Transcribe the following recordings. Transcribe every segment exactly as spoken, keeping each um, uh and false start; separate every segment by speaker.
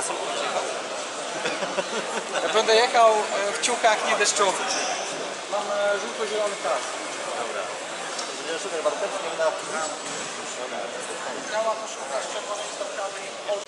Speaker 1: samochodzie jechał?
Speaker 2: Ja będę jechał w ciuchach niedeszczowych. Mam żółto-zielony kask.
Speaker 1: Dobra. Będziemy szukać warteczki na...
Speaker 2: Działa koszulka z czerwonymi stopkami.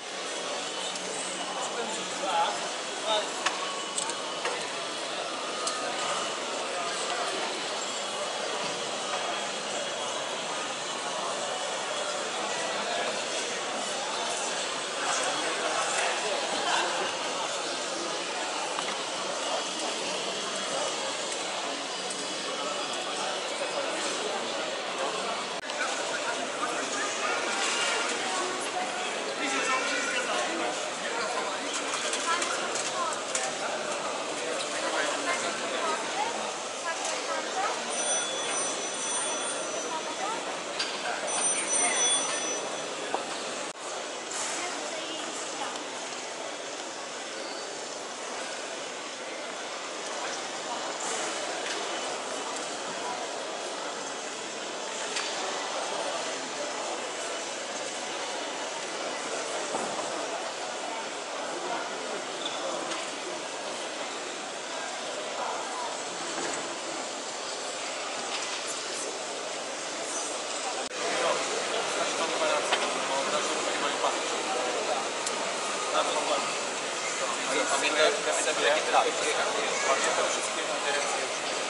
Speaker 1: Pamiętaj, pamiętaj, jakie teraz pamiętam wszystkie interakcje.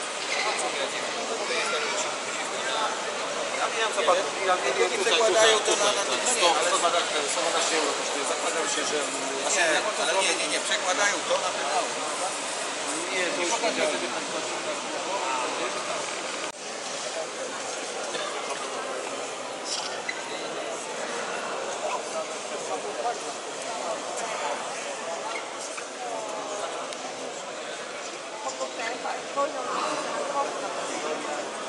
Speaker 1: Ja wiem, co pan... Ja wiem, tutaj, tutaj, tutaj, sto dwanaście euro kosztuje. Zakładam się, że... Nie, ale nie, nie, nie, przekładają to na pewno. Nie, to już nie działa.
Speaker 3: Poziom